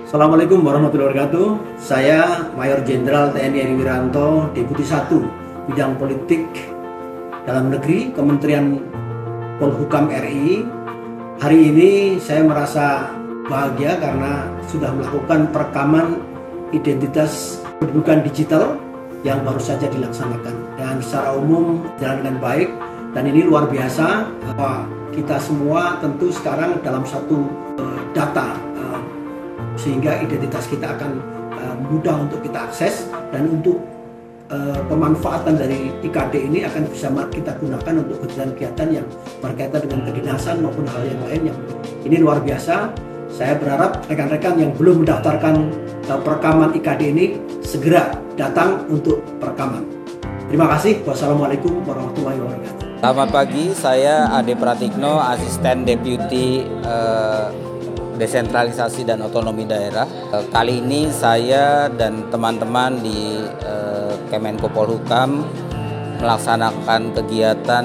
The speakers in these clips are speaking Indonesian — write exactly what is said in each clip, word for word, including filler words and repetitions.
Assalamualaikum warahmatullahi wabarakatuh. Saya Mayor Jenderal T N I Heri Wiranto, Deputi satu Bidang Politik Dalam Negeri, Kementerian Polhukam R I. Hari ini saya merasa bahagia karena sudah melakukan perekaman identitas kependudukan digital yang baru saja dilaksanakan dan secara umum jalan dengan baik, dan ini luar biasa bahwa kita semua tentu sekarang dalam satu uh, data uh, sehingga identitas kita akan uh, mudah untuk kita akses, dan untuk uh, pemanfaatan dari I K D ini akan bisa kita gunakan untuk kegiatan-kegiatan yang berkaitan dengan kedinasan maupun hal yang lain yang ini luar biasa. Saya berharap rekan-rekan yang belum mendaftarkan uh, perekaman I K D ini segera datang untuk perekaman. Terima kasih. Wassalamualaikum warahmatullahi wabarakatuh. Selamat pagi, saya Ade Pratikno, Asisten Deputi uh, Desentralisasi dan Otonomi Daerah. Uh, kali ini saya dan teman-teman di uh, Kemenko Polhukam melaksanakan kegiatan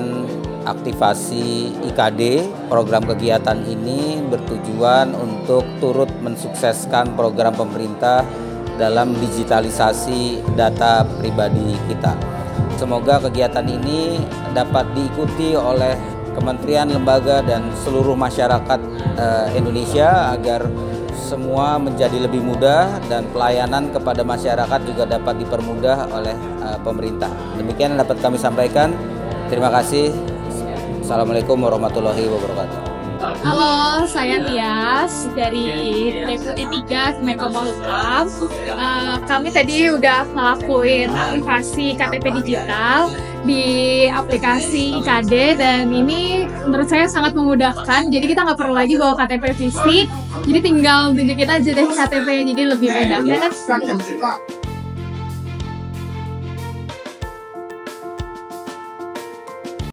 aktivasi I K D. Program kegiatan ini bertujuan untuk turut mensukseskan program pemerintah dalam digitalisasi data pribadi kita. Semoga kegiatan ini dapat diikuti oleh kementerian, lembaga, dan seluruh masyarakat uh, Indonesia agar semua menjadi lebih mudah dan pelayanan kepada masyarakat juga dapat dipermudah oleh uh, pemerintah. Demikian yang dapat kami sampaikan. Terima kasih. Assalamualaikum warahmatullahi wabarakatuh. Halo, saya Tias dari Deputi tiga Kemenko Polhukam. Uh, kami tadi udah ngelakuin aktivasi K T P digital di aplikasi I K D, dan ini menurut saya sangat memudahkan. Jadi kita nggak perlu lagi bawa K T P fisik, jadi tinggal tunjukin aja deh K T P, jadi lebih mudah.